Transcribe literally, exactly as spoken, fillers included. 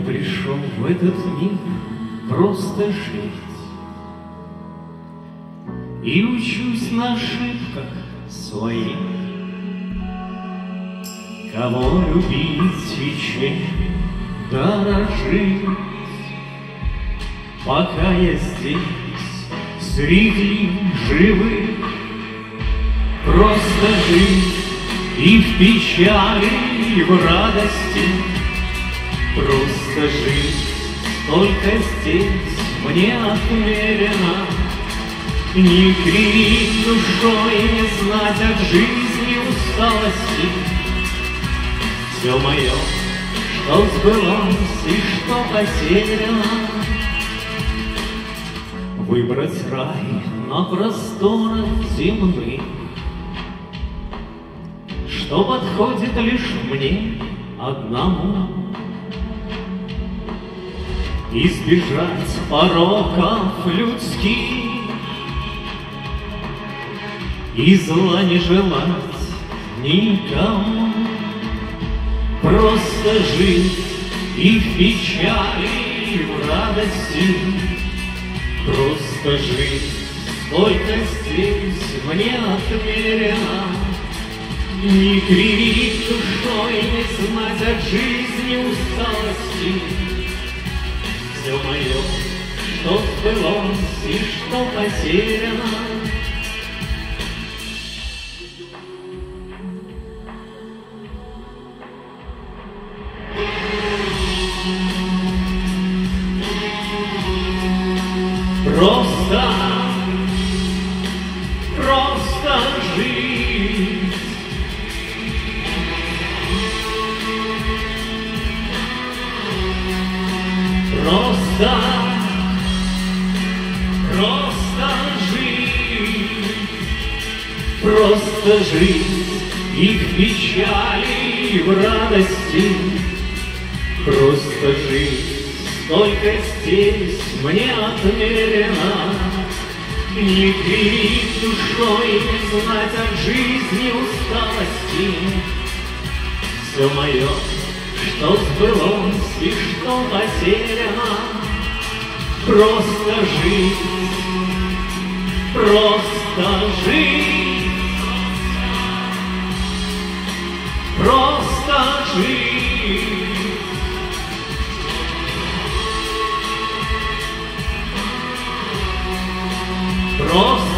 пришел в этот мир просто жить и учусь на ошибках своих. Кого любить и чем дорожить, пока я здесь среди живых. Просто жить и в печали, и в радости. Просто жить, только здесь мне отмерено. Не кривить душой, не знать от жизни усталости. Все мое, что сбылось и что потеряно. Выбрать рай на просторах земных, что подходит лишь мне одному. Избежать пороков людских и зла не желать никому. Просто жить и в печали, и в радости. Просто жить, сколько здесь мне отмерено. Не кривить душой, не знать от жизни усталости. Все мое, что сбылось и что потеряно. Просто, просто жить. Просто, просто жить. Просто жить и в печали, и в радости. Просто жить. Только здесь мне отмерено. Не кривить душой, не знать от жизни усталости. Все мое, что сбылось и что потеряно. Просто жить, просто жить. Просто жить. Просто